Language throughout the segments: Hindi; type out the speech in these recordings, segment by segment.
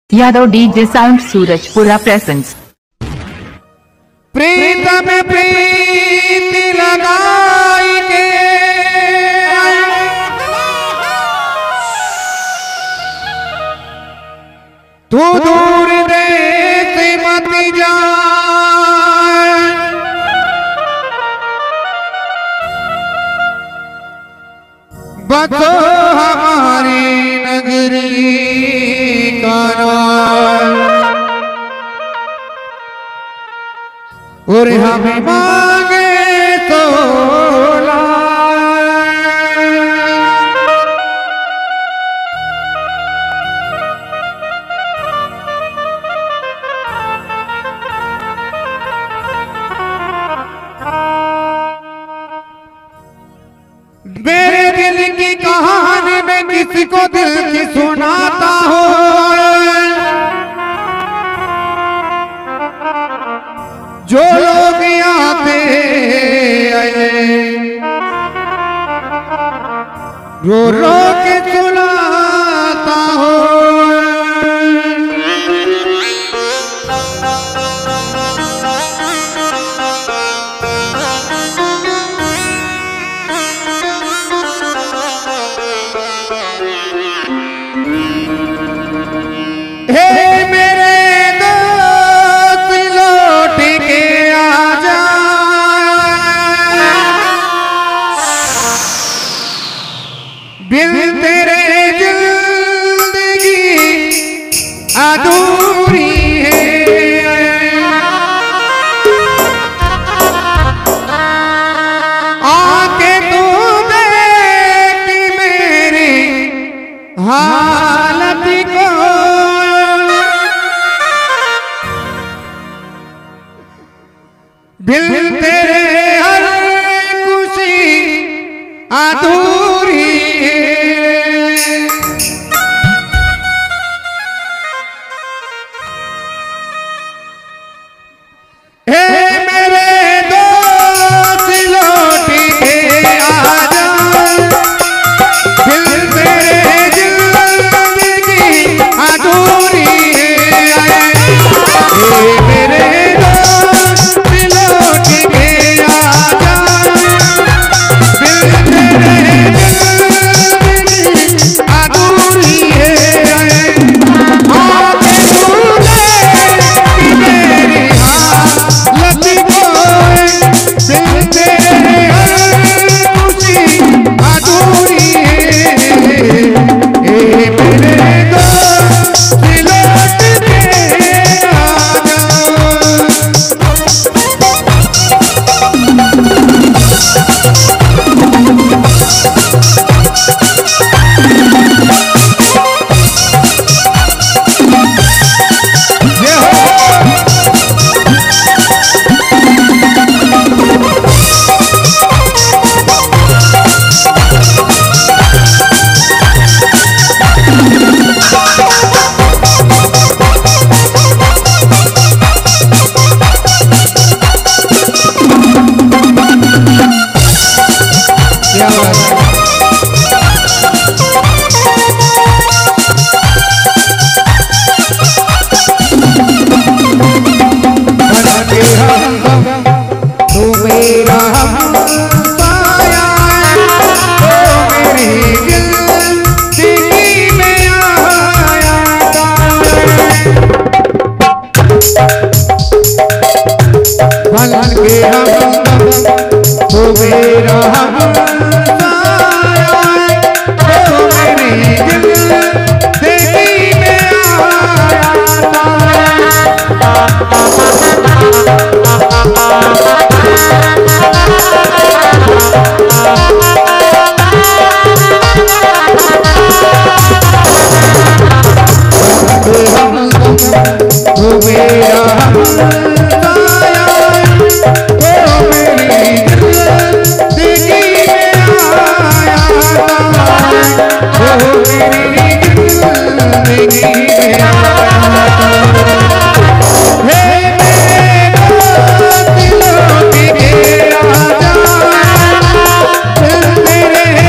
Yadav DJ sound Surajpura presents. प्रीत में प्रीत लगाई के तू दूर देश मत जा, बसो हमारी नगरी का और हमें मांगे तो मेरे दिल की कहानी में किसी को दिल की सुनाता हो, जो लोग आते रो रो के सुनाता हो। हे मेरे दोस्त लौट के आजा, बिन तेरे जिंदगी अधूरी है। आके तू देख मेरी हालत को, बिन तेरे हर खुशी अधूरी है। हे मेरे दोस्त लौट के आजा, बिन तेरे जिंदगी अधूरी है। हे मेरे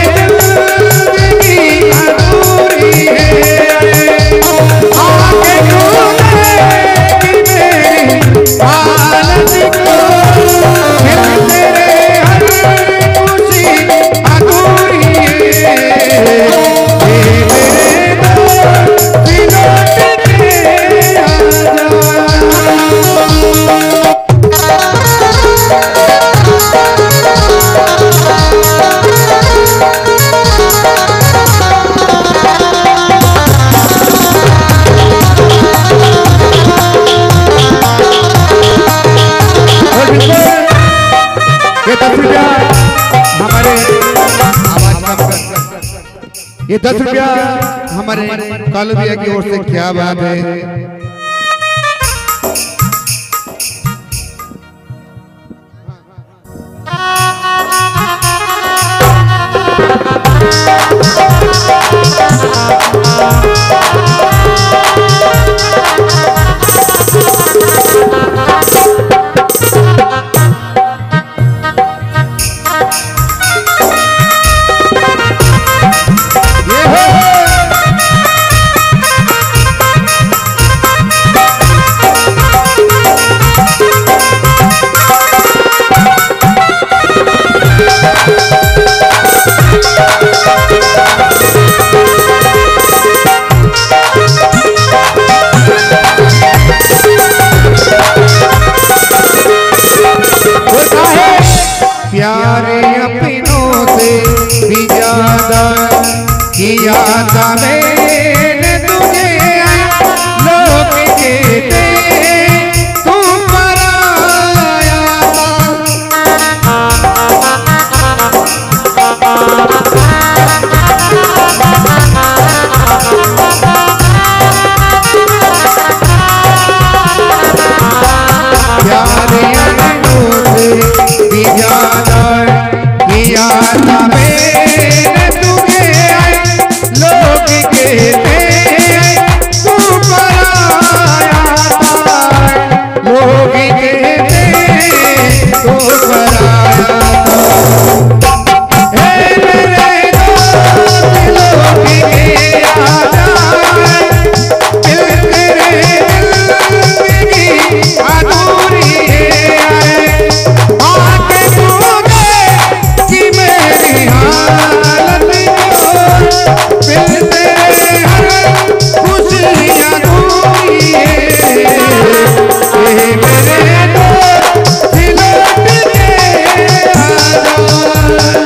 आके ये 10 रुपया हमारे कालू भैया की ओर से, क्या बात है। प्यारे अपनों से भी ज्यादा किया था मैंने तुझे, लोग कहते तू पराया प्यारे अपनों से भी ज्यादा किया था मैंने तुझे, लोग कहते तू पराया था, लोग कहते तू पराया था। हे मेरे दोस्त लोग के आजाए, दिल तेरे दिल की अधूरी है, आके तूने कि मेरी हालत को, दिल तेरे हर खुशी अधूरी है। ये मेरे दोस्त लौट के आजा।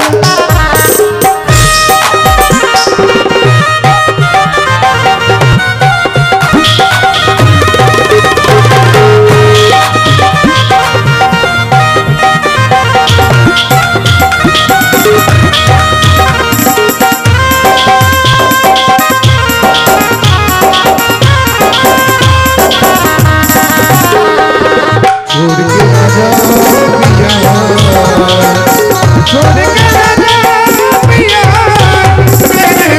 छोड़ के आजा पिया, छोड़ के आजा पिया, मैंने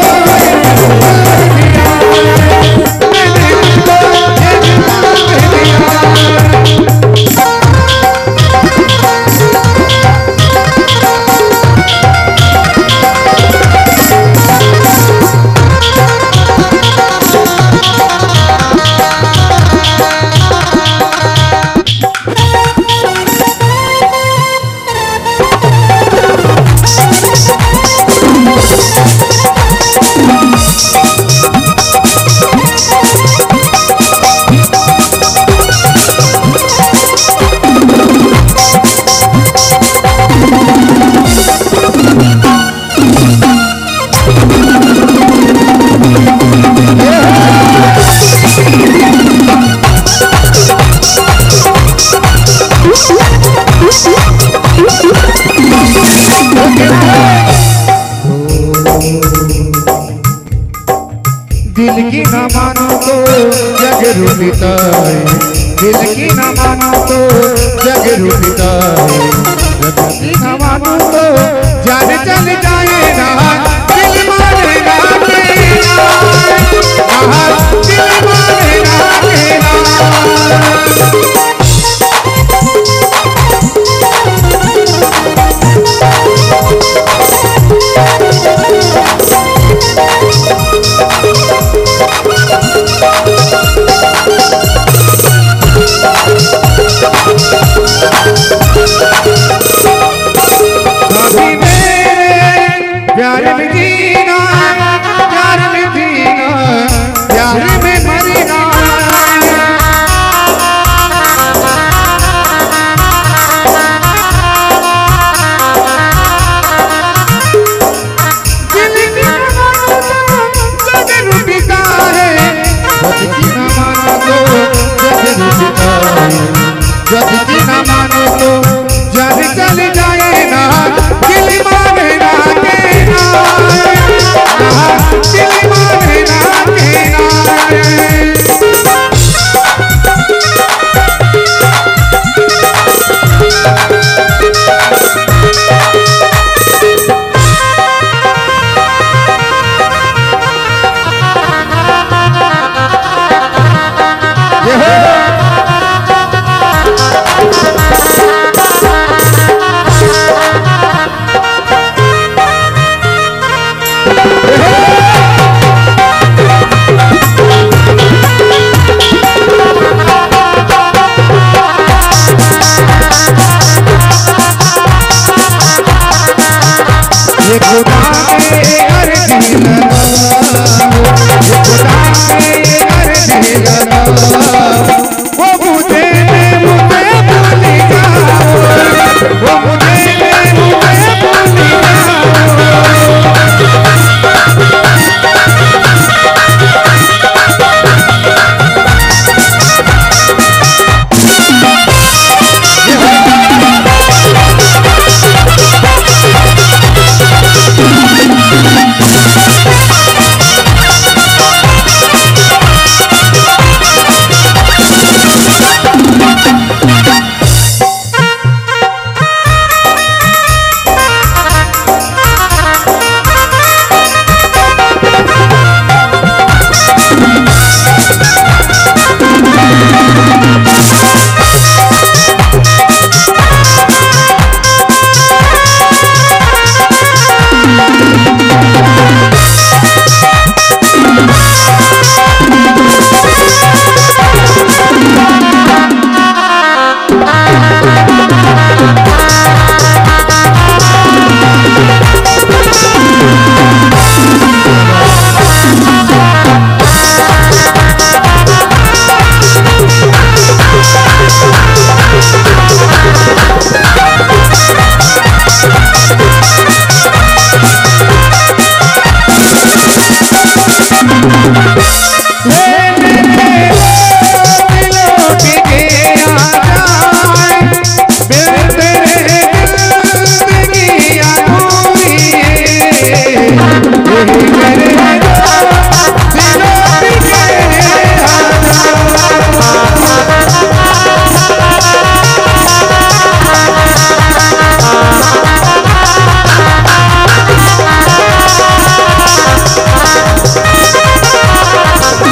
दिल की न मानो तो जग रूठता है, दिल की न मानो तो जग रूठता है, जग की न मानो तो जान चल जाए ना, दिल माने ना तेरा, दिल माने ना तेरा। प्यारे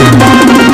है।